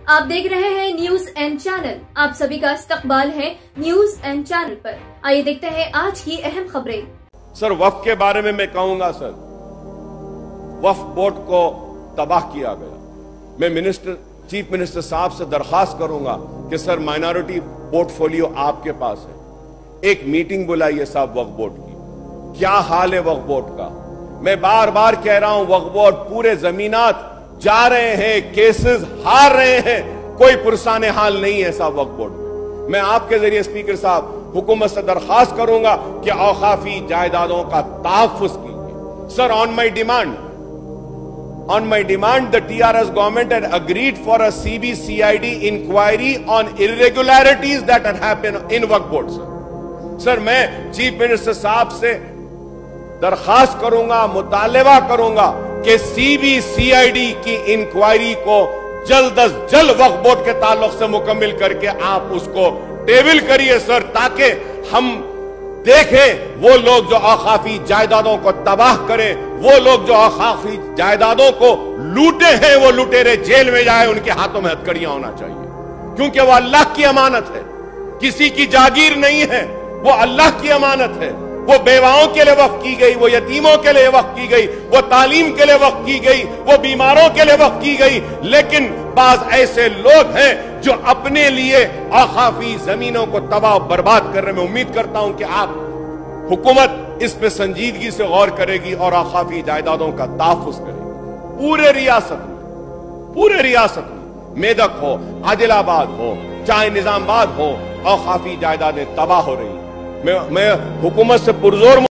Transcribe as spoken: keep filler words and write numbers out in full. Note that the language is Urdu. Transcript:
آپ دیکھ رہے ہیں نیوز اینڈ چینل. آپ سبھی کا استقبال ہے نیوز اینڈ چینل پر. آئیے دیکھتے ہیں آج کی اہم خبریں. سر وقف کے بارے میں میں کہوں گا سر وقف بورڈ کو تباہ کیا گیا. میں منسٹر چیف منسٹر صاحب سے درخواست کروں گا کہ سر مائنورٹی پورٹ فولیو آپ کے پاس ہے, ایک میٹنگ بلائیے صاحب وقف بورڈ کی. کیا حال ہے وقف بورڈ کا؟ میں بار بار کہہ رہا ہوں وقف بورڈ پورے زمینات جا رہے ہیں, کیسز ہار رہے ہیں, کوئی پرسان حال نہیں ہے صاحب وقف بورڈ میں. میں آپ کے ذریعے اسپیکر صاحب حکومت سے درخواست کروں گا کہ اوقافی جائیدادوں کا تحفظ کیجیے. Sir on my demand On my demand, the T R S government had agreed for a C B C I D inquiry on irregularities that had happened in Waqf Board, sir. Sir, میں چیف منسٹر صاحب سے درخواست کروں گا, مطالبہ کروں گا کہ C B C I D کی انکوائری کو جلد از جلد وقف بورڈ کے تعلق سے مکمل کر کے آپ اس کو ٹیبل کریے سر, تاکہ ہم دیکھیں وہ لوگ جو اوقافی جائیدادوں کو تباہ کریں, وہ لوگ جو اوقافی جائیدادوں کو لوٹے ہیں, وہ لٹیرے جیل میں جائیں, ان کے ہاتھوں میں ہتھکڑیاں ہونا چاہیے, کیونکہ وہ اللہ کی امانت ہے, کسی کی جاگیر نہیں ہے, وہ اللہ کی امانت ہے. وہ بیواؤں کے لیے وقف کی گئی, وہ یتیموں کے لیے وقف کی گئی, وہ تعلیم کے لیے وقف کی گئی, وہ بیماروں کے لیے وقف کی گئی. لیکن بعض ایسے لوگ ہیں جو اپنے لیے اوقافی زمینوں کو تباہ و برباد کر رہے ہیں. میں امید کرتا ہوں کہ آپ حکومت اس پہ سنجیدگی سے غور کرے گی اور اوقافی جائیدادوں کا تحفظ کرے گی. پورے ریاست میں پورے ریاست میں میدک ہو, عادل آباد ہو, چاہے نظام آباد ہو, اوقافی جائیدادیں تباہ ہو رہی ہیں. میں حکومت سے پرزور